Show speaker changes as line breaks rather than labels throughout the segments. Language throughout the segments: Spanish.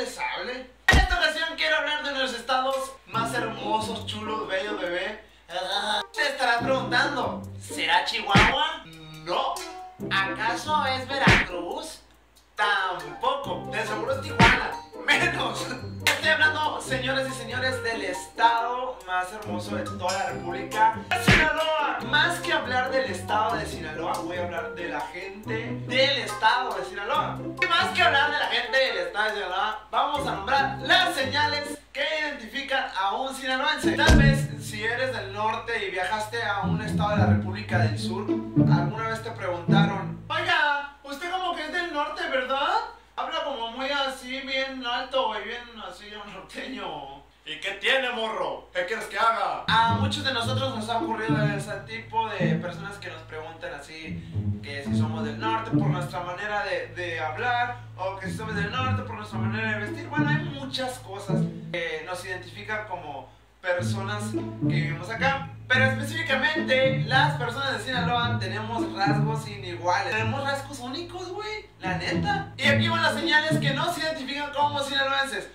les hable. En esta ocasión quiero hablar de los estados más hermosos, chulos, bellos, bebé. Te estarás preguntando, ¿será Chihuahua? No. ¿Acaso es Veracruz? Tampoco. De seguro es Tijuana. Menos. Estoy hablando, señoras y señores, del estado más hermoso de toda la República, Sinaloa. Más que hablar del estado de Sinaloa, voy a hablar de la gente del estado de Sinaloa. Y más que hablar de la gente del estado de Sinaloa, vamos a nombrar las señales que identifican a un sinaloense. Tal vez si eres del norte y viajaste a un estado de la República del Sur, alguna vez te preguntaron, oiga, usted como que es del norte, ¿verdad? Habla como muy así, bien alto, güey, bien así, norteño. ¿Y qué tiene, morro? ¿Qué quieres que haga? A muchos de nosotros nos ha ocurrido ese tipo de personas que nos preguntan así, que si somos del norte por nuestra manera de hablar, o que si somos del norte por nuestra manera de vestir. Bueno, hay muchas cosas que nos identifican como personas que vivimos acá. Pero específicamente, las personas de Sinaloa tenemos rasgos iniguales. Tenemos rasgos únicos, güey, la neta. Y aquí van las señales que nos identifican como sinaloenses.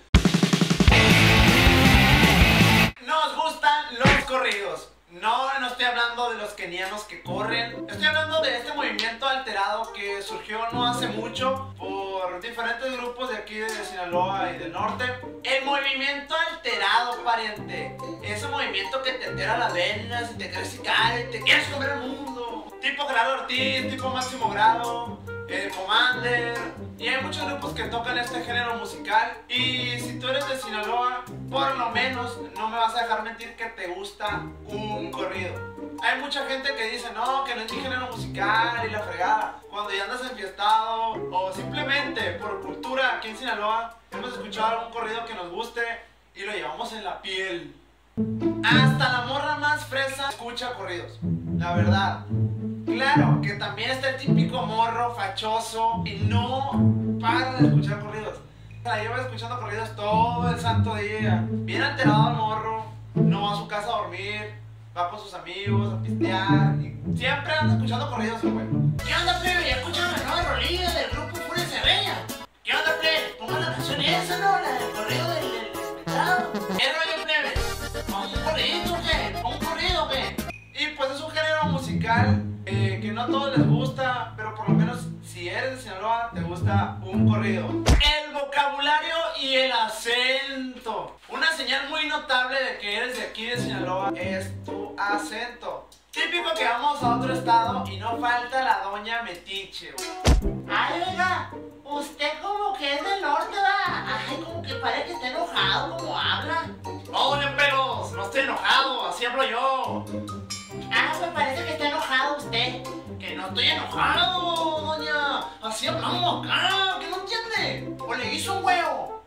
Nos gustan los corridos. No estoy hablando de los kenianos que corren. Estoy hablando de este movimiento alterado que surgió no hace mucho por diferentes grupos de aquí de Sinaloa y del norte. El movimiento alterado, pariente. Ese movimiento que te entera las venas y te crees y cae, te quieres comer el mundo. Tipo Gerardo Ortiz, tipo Máximo Grado, Commander. Y hay muchos grupos que tocan este género musical. Y si tú eres de Sinaloa, por lo menos no me vas a dejar mentir que te gusta un corrido. Hay mucha gente que dice, no, que no es mi género musical y la fregada. Cuando ya andas enfiestado o simplemente por cultura aquí en Sinaloa, hemos escuchado algún corrido que nos guste y lo llevamos en la piel. Hasta la morra más fresa escucha corridos, la verdad. Claro que también está el típico morro fachoso y no para de escuchar corridos. La lleva escuchando corridos todo el santo día. Bien alterado el morro, no va a su casa a dormir, va con sus amigos a pistear y siempre anda escuchando corridos el güey. ¿Qué onda, plebe? ¿Ya escucharon la nueva rolilla del grupo Furia Cerreña? ¿Qué onda, plebe? Pongan la canción esa, ¿no? La del corrido del inventado. ¿Qué rollo, plebe? ¿Pon un corrido, qué? ¿Pon un corrido, qué? Y pues es un género musical que no a todos les gusta, pero por lo menos si eres de Sinaloa te gusta un corrido. El vocabulario y el acento. Una señal muy notable de que eres de aquí de Sinaloa es tu acento. Típico que vamos a otro estado y no falta la doña metiche. Ay, oiga, usted como que es del norte, ¿verdad? Ay, como que parece que está enojado como habla. Oye, pelos, no estoy enojado, así hablo yo. Ah, me parece que está enojado usted. Que no estoy enojado, doña. Así hablamos acá, que no entiende. O le hizo un huevo.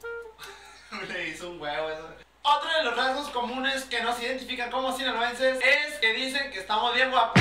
Le hizo un huevo eso. Otro de los rasgos comunes que nos identifican como sinaloenses es que dicen que estamos bien guapos.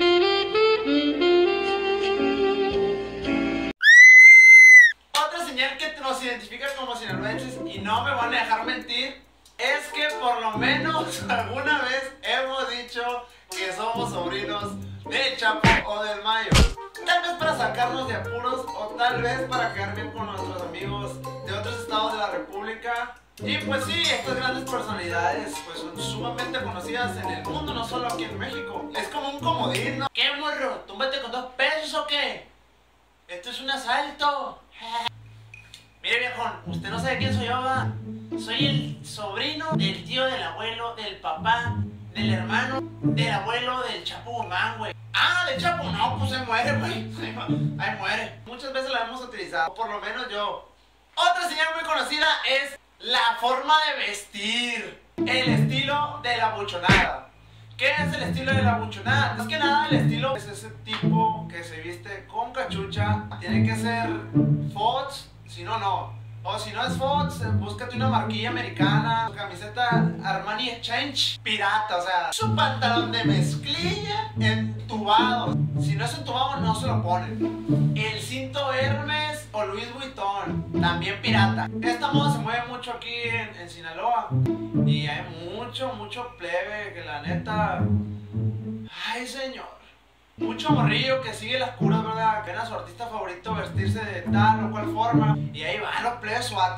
Otra señal que nos identifica como sinaloenses, y no me van a dejar mentir, es que por lo menos alguna vez hemos dicho que somos sobrinos del Chapo o del Mayo. Tal vez para sacarnos de apuros o tal vez para quedar bien con nuestros amigos de otros estados de la República. Y pues sí, estas grandes personalidades pues son sumamente conocidas en el mundo, no solo aquí en México. Es como un comodín, ¿no? ¿Qué, morro? ¿Túmbate con 2 pesos o qué? Esto es un asalto. Mire, viejón, usted no sabe quién soy yo, ¿va? Soy el sobrino del tío, del abuelo, del papá, del hermano, del abuelo del Chapo Guzmán, güey. Ah, del Chapo, no, pues se muere, güey. Ahí muere. Muchas veces la hemos utilizado, por lo menos yo. Otra señal muy conocida es la forma de vestir. El estilo de la buchonada. ¿Qué es el estilo de la buchonada? Más que nada el estilo es ese tipo que se viste con cachucha. Tiene que ser Fox, si no, no. O si no es Fox, búscate una marquilla americana, camiseta Armani Exchange pirata, o sea, su pantalón de mezclilla entubado. Si no es entubado, no se lo ponen. El cinto Hermes o Louis Vuitton, también pirata. Esta moda se mueve mucho aquí en Sinaloa. Y hay mucho plebe que la neta... Ay, señor. Mucho morrillo que sigue las curas, ¿verdad? Que era su artista favorito vestirse de tal o cual forma. Y ahí van los plebes suatos. Y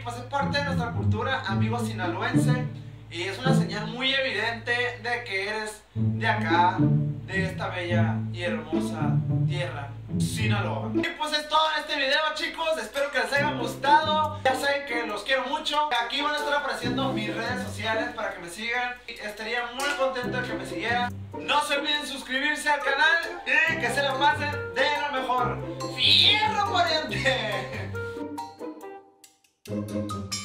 pues es parte de nuestra cultura, amigo sinaloense. Y es una señal muy evidente de que eres de acá, de esta bella y hermosa tierra, Sinaloa. Y pues es todo en este video, chicos. Espero que les haya gustado. Ya saben que los quiero mucho. Aquí van a estar apareciendo mis redes sociales para que me sigan. Estaría muy contento de que me siguieran. No se olviden suscribirse al canal y que se la pasen de lo mejor. ¡Fierro, pariente!